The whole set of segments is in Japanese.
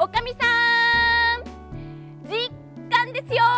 おかみさん、時間ですよ。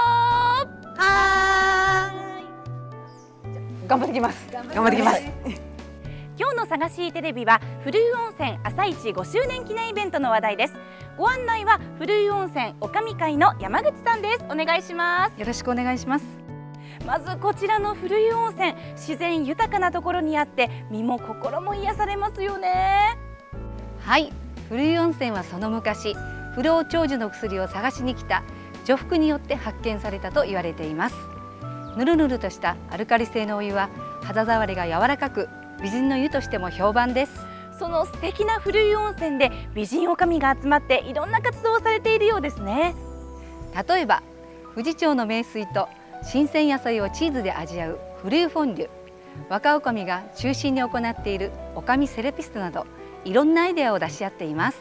頑張ってきます。頑張ってきます。 今日の探しテレビは古湯温泉朝市5周年記念イベントの話題です。ご案内は古湯温泉おかみ会の山口さんです。お願いします。 よろしくお願いします。 まずこちらの古湯温泉、自然豊かなところにあって身も心も癒されますよね。 はい、古湯温泉はその昔、不老長寿の薬を探しに来た女福によって発見されたと言われています。ぬるぬるとしたアルカリ性のお湯は肌触りが柔らかく、美人の湯としても評判です。 その素敵な古湯温泉で美人女将が集まっていろんな活動をされているようですね。 例えば富士町の名水と新鮮野菜をチーズで味わう古湯フォンデュ、若女将が中心に行っている女将セラピストなど、いろんなアイデアを出し合っています。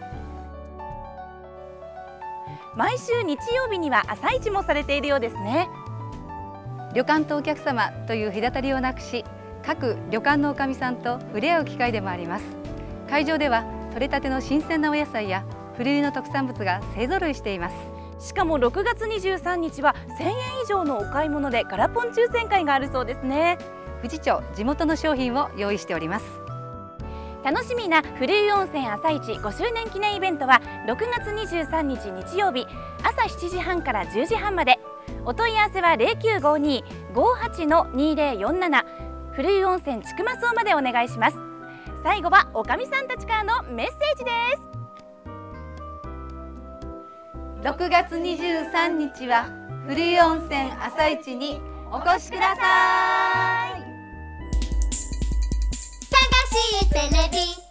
毎週日曜日には朝市もされているようですね。 旅館とお客様という隔たりをなくし、各旅館の女将さんと触れ合う機会でもあります。会場では採れたての新鮮なお野菜や古湯の特産物が勢ぞろいしています。 しかも6月23日は1000円以上のお買い物でガラポン抽選会があるそうですね。 富士町地元の商品を用意しております。 楽しみな古湯温泉朝市5周年記念イベントは6月23日日曜日朝7時半から10時半まで。お問い合わせは 0952-58-2047 古湯温泉ちくま荘までお願いします。最後はおかみさんたちからのメッセージです。 6月23日は古湯温泉朝市にお越しください。 探しテレビ